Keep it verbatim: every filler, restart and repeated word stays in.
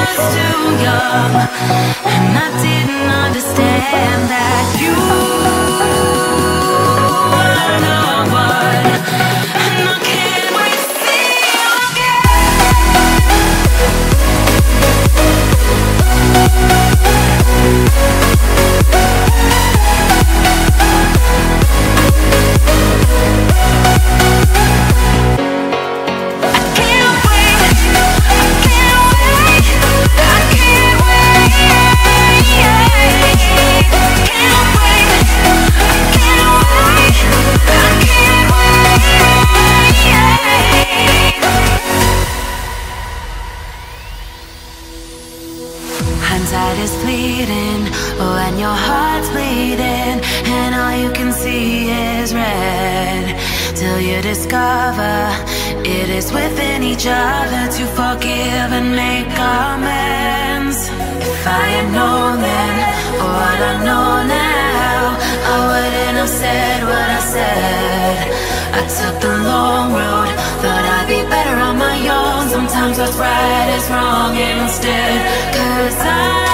was too young, and I didn't understand that you were the one, and I can't wait to see you Hindsight is fleeting when your heart's bleeding, and all you can see is red, till you discover it is within each other to forgive and make amends. If I had known then what I know now, I wouldn't have said what I said. I took the long road, thought I'd be better on my own. Sometimes what's right is wrong instead, 'cause I